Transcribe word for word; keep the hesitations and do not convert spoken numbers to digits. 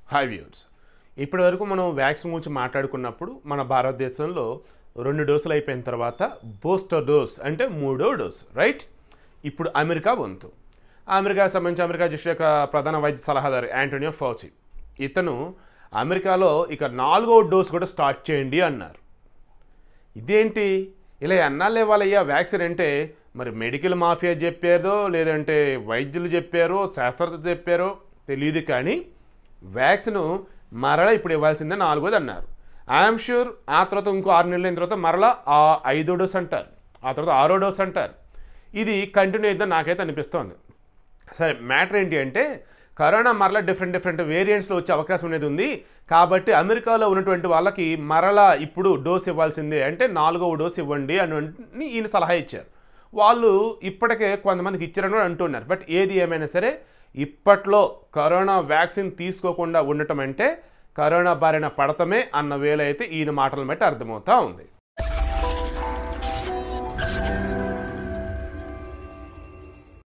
Hi viewers, ఇప్పటి వరకు మనం వ్యాక్సిన్ గురించి మాట్లాడుకున్నప్పుడు మన భారతదేశంలో రెండు డోసులు అయిపోయిన తర్వాత బూస్టర్ డోస్ అంటే మూడో డోస్ రైట్. ఇప్పుడు అమెరికా వంతు. అమెరికాకు సంబంధించి అమెరికా అధ్యక్షుడు యొక్క ప్రధాన వైద్య సలహాదారు యాంటోనియో ఫౌచి ఇతను అమెరికాలో ఇక నాలుగో డోస్ కూడా స్టార్ట్ చేయండి అన్నారు. ఇదేంటి ఇలా అన్నాళ్ళే వాళ్ళయ్యా వ్యాక్సిన్ అంటే మరి మెడికల్ మాఫియా చెప్పారో లేదంటే వైద్యులు చెప్పారో శాస్త్రవేత్తలు చెప్పారో తెలియదు, కానీ వ్యాక్సిన్ మరలా ఇప్పుడు ఇవ్వాల్సిందే నాలుగోది అన్నారు. ఐఎమ్ ష్యూర్ ఆ తర్వాత ఇంకో ఆరు నెలలు అయిన తర్వాత మరలా ఆ ఐదో డోస్ అంటారు, ఆ తర్వాత ఆరో డోస్ అంటారు. ఇది కంటిన్యూ అయిద్దని నాకైతే అనిపిస్తోంది. సరే, మ్యాటర్ ఏంటి అంటే కరోనా మరలా డిఫరెంట్ డిఫరెంట్ వేరియంట్స్లో వచ్చే అవకాశం అనేది ఉంది. కాబట్టి అమెరికాలో ఉన్నటువంటి వాళ్ళకి మరలా ఇప్పుడు డోస్ ఇవ్వాల్సిందే, అంటే నాలుగవ డోస్ ఇవ్వండి అని ఈయన సలహా ఇచ్చారు. వాళ్ళు ఇప్పటికే కొంతమందికి ఇచ్చారని కూడా అంటున్నారు. బట్ ఏది ఏమైనా సరే ఇప్పట్లో కరోనా వ్యాక్సిన్ తీసుకోకుండా ఉండటం అంటే కరోనా బారిన పడటమే అన్న వేళ అయితే ఈయన మాటలను బట్టి అర్థమవుతూ ఉంది.